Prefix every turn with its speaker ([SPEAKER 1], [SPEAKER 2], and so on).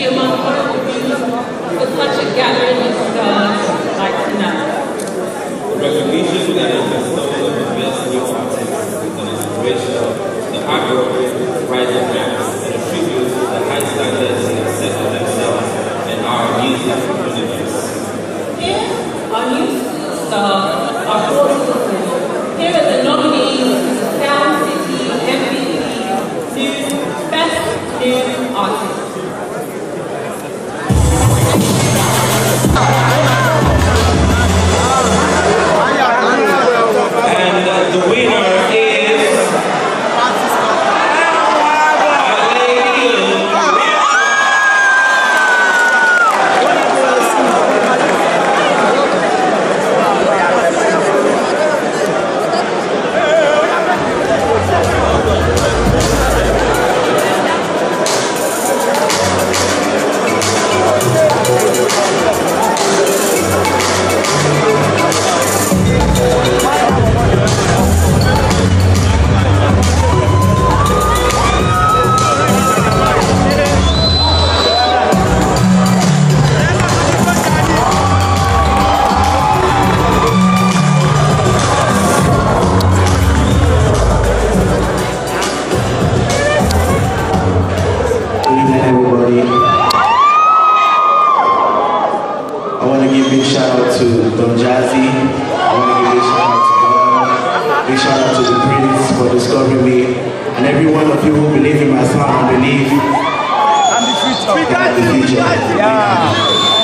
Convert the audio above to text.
[SPEAKER 1] be among one of the views for such a gathering of stars like tonight.
[SPEAKER 2] The recognition that is bestowed on the best new artists is an inspiration of the hard work, rising ranks, and a tribute to the high standards they have set for themselves and our music communities.
[SPEAKER 1] Here, our new school stars are brought to the floor. Here are the nominees to the Sound City MVP New Best New Artist.
[SPEAKER 2] And the winner is
[SPEAKER 3] Yeah.